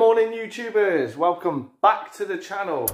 morning YouTubers, welcome back to the channel.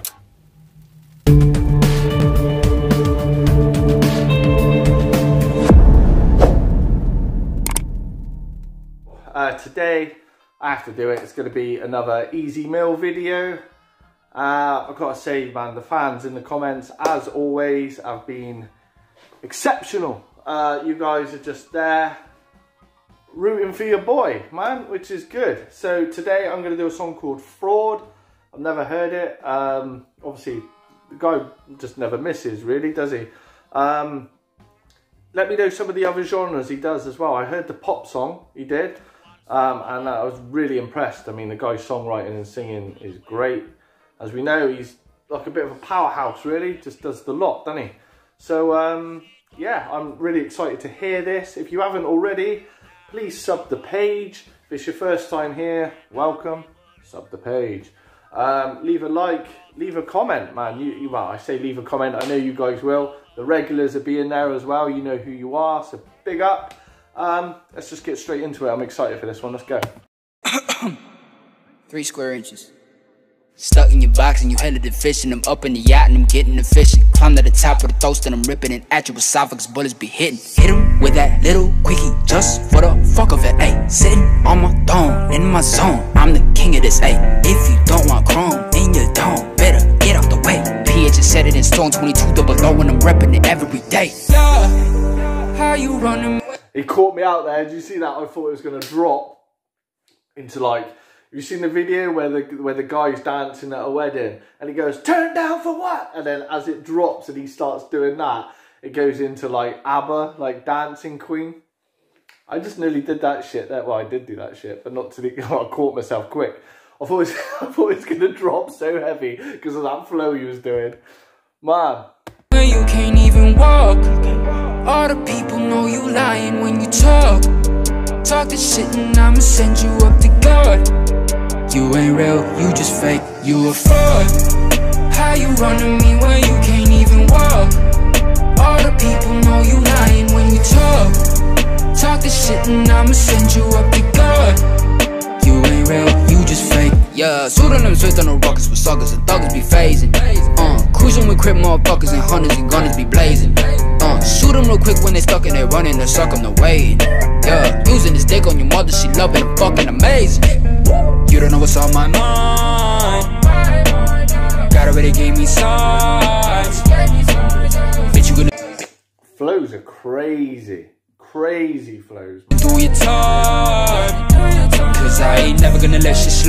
Today I have to do it, it's going to be another easy meal video. I've got to say, man, the fans in the comments as always have been exceptional. You guys are just there rooting for your boy, man, which is good. So today I'm going to do a song called Fraud. I've never heard it. Obviously the guy just never misses, really, does he? Let me know some of the other genres he does as well. I heard the pop song he did, and I was really impressed. I mean, the guy's songwriting and singing is great. As we know, he's like a bit of a powerhouse, really. Just does the lot, doesn't he? So yeah, I'm really excited to hear this. If you haven't already, please sub the page. If it's your first time here, welcome. Sub the page. Leave a like, leave a comment, man. Well, I say leave a comment, I know you guys will. The regulars are being there as well, you know who you are, so big up. Let's just get straight into it. I'm excited for this one, let's go. 3 square inches. Stuck in your box and you headed to fishing. I'm up in the yacht and I'm getting the fishing. Climb to the top of the toast and I'm ripping it at your esophagus. Bullets be hitting. Hit him with that little quickie just for the fuck of it, ayy. Sitting on my throne, in my zone. I'm the king of this, ayy. If you don't want chrome in your dome, better get out the way. PH is set it in stone, 22 double low and I'm repping it every day. Yeah, how you running? He caught me out there. Did you see that? I thought it was going to drop into like... You've seen the video where the guy's dancing at a wedding and he goes, "Turn down for what?" And then as it drops and he starts doing that, it goes into like ABBA, like Dancing Queen. I just nearly did that shit. Well, I did do that shit, but not to the... I caught myself quick. I thought it was going to drop so heavy because of that flow he was doing. Man. When you can't even walk, all the people know you lying when you talk. Talk this shit and I'ma send you up to God. You ain't real, you just fake, you a fraud. How you running me when you can't even walk? All the people know you lying when you talk. Talk this shit and I'ma send you up to God. You ain't real, you just fake. Yeah, pseudonym switched on the rockets with suckers and thuggers be phasing. Cruising with crip motherfuckers and hunters and gunners be blazing. Shoot them real quick when they stuck and they running, they suck them the waiting. Yeah, using this dick on your mother, she loving and fucking amazing. You don't know what's on my mind. God already gave me signs. Bitch, you gonna... Flows are crazy. Crazy flows. Do your time, cause I ain't never gonna let you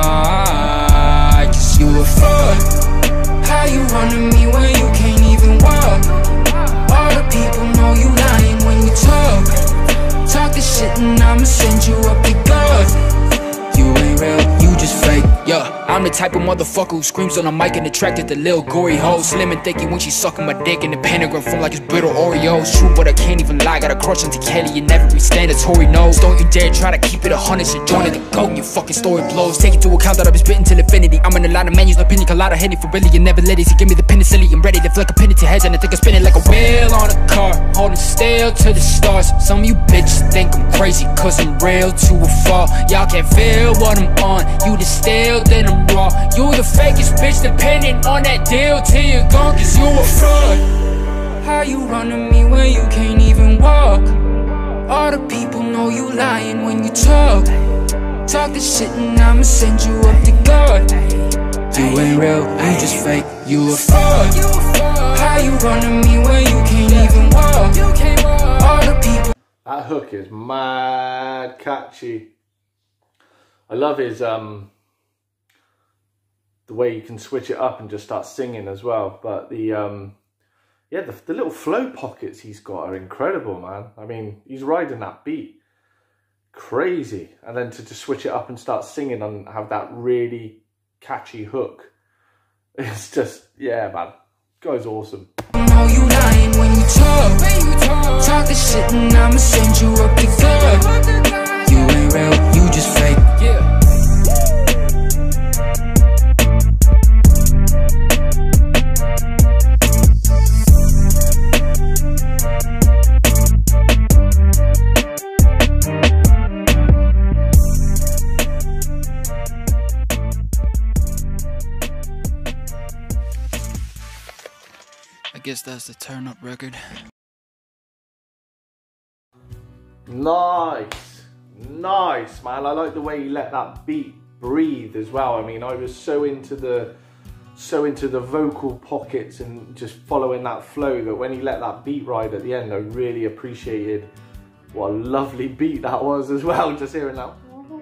slide. Cause you a fraud. How you running me when you can't even walk? All the people know you lying when you talk. Talk this shit and I'ma send you up to God. You ain't real, you just fake. Yeah, I'm the type of motherfucker who screams on a mic and attracted to lil' gory hoes. Slim and thicky when she sucking my dick in the pentagram form like it's brittle Oreos. True, but I can't even lie, got a crush on T. Kelly and every standatory nose. Don't you dare try to keep it 100, shit join it the goat and your fucking story blows. Take into account that I've been spitting till infinity. I'm in a lot of menus, no pina colada, Henny for really, and never let it. Give me the penicillin, I'm ready to flick a pin into heads and I think I'm spinning like a wheel on a car, holding still to the stars. Some of you bitches think I'm crazy cause I'm real to a fault. Y'all can't feel what I'm on, you the stale, then I'm raw. You the fakest bitch depending on that deal till you're gone cause you a fraud. How you running me when you can't even walk? All the people know you lying when you talk. Talk this shit and I'ma send you up to God. You ain't real, you just fake, you a fraud. How you running me when you can't even walk? All the people... That hook is mad catchy. I love his the way you can switch it up and just start singing as well. But the yeah, the little flow pockets he's got are incredible, man. I mean, he's riding that beat crazy, and then to just switch it up and start singing and have that really catchy hook, it's just, yeah, man, guy's awesome. Know you lying when you talk. Talk this shit and I'ma send you up to God. You ain't real, you just fake. Yeah. guess that's the turn up record. Nice, nice, man. I like the way you let that beat breathe as well. I mean, I was so into the vocal pockets and just following that flow that when he let that beat ride at the end, I really appreciated what a lovely beat that was as well. Just hearing that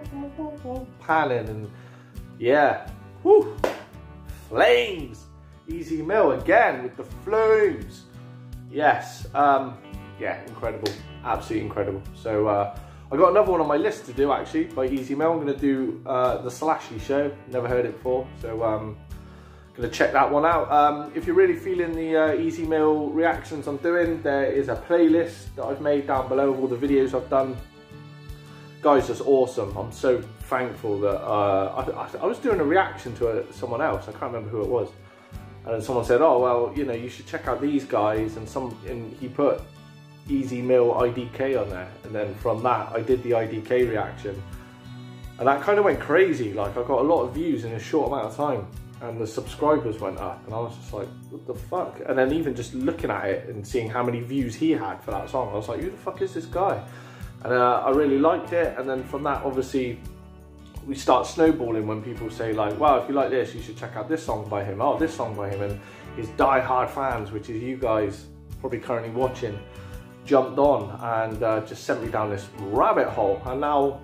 panning and yeah, whoo, flames. Easy Mill again with the flames. Yes, yeah, incredible, absolutely incredible. So I got another one on my list to do actually by Easy Mill. I'm going to do the Slashy Show. Never heard it before, so going to check that one out. If you're really feeling the Easy Mill reactions I'm doing, there is a playlist that I've made down below of all the videos I've done. Guys, just awesome. I'm so thankful that I was doing a reaction to someone else. I can't remember who it was. And then someone said, oh, well, you know, you should check out these guys. And he put Easy Mill IDK on there. And then from that, I did the IDK reaction. And that kind of went crazy. Like, I got a lot of views in a short amount of time. And the subscribers went up. And I was just like, what the fuck? And then even just looking at it and seeing how many views he had for that song, I was like, who the fuck is this guy? And I really liked it. And then from that, obviously, we start snowballing when people say like, wow, if you like this, you should check out this song by him. Oh, this song by him. And his die-hard fans, which is you guys probably currently watching, jumped on and just sent me down this rabbit hole. And now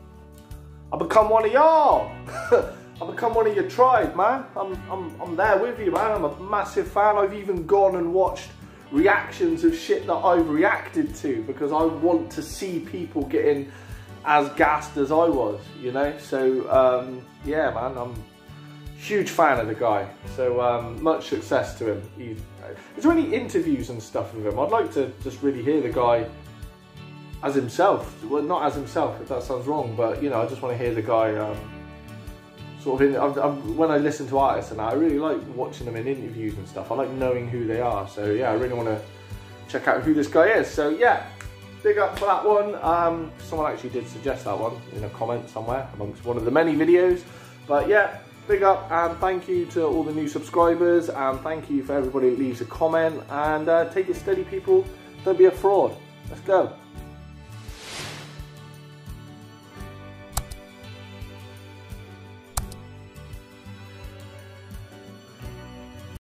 I become one of y'all. I become one of your tribe, man. I'm there with you, man. I'm a massive fan. I've even gone and watched reactions of shit that I've reacted to because I want to see people getting as gassed as I was, you know. So yeah, man, I'm a huge fan of the guy. So much success to him. Is there any interviews and stuff with him? I'd like to just really hear the guy as himself. Well, not as himself, if that sounds wrong, but you know, I just want to hear the guy sort of when I listen to artists and that, I really like watching them in interviews and stuff. I like knowing who they are. So yeah, I really want to check out who this guy is. So yeah, big up for that one. Someone actually did suggest that one in a comment somewhere amongst one of the many videos. But yeah, big up and thank you to all the new subscribers and thank you for everybody who leaves a comment. And take it steady, people. Don't be a fraud. Let's go.